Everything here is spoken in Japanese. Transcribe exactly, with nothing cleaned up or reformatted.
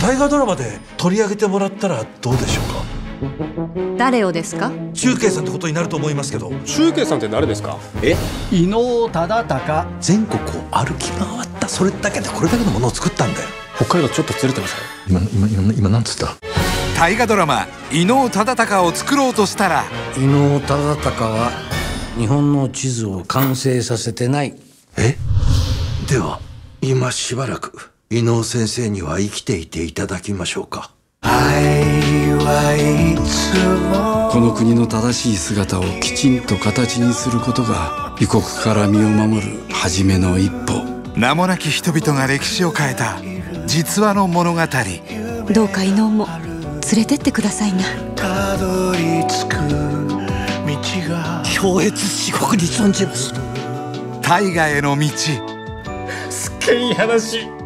大河ドラマで取り上げてもらったらどうでしょうか。 誰をですか？ 中継さんってことになると思いますけど。 中継さんって誰ですか？ え伊能忠敬。全国を歩き回った。それだけでこれだけのものを作ったんだよ。 北海道ちょっとずれてますね。 今今今今なんつった？ 大河ドラマ伊能忠敬を作ろうとしたら、 伊能忠敬は日本の地図を完成させてない。 えでは今しばらく伊能先生には生きていていただきましょうか。 この国の正しい姿をきちんと形にすることが異国から身を守る初めの一歩。 名もなき人々が歴史を変えた実話の物語。 どうか伊能も連れてってくださいな。 たどり着く道が強烈至極に存じます。 大河への道。 すっげえいい話。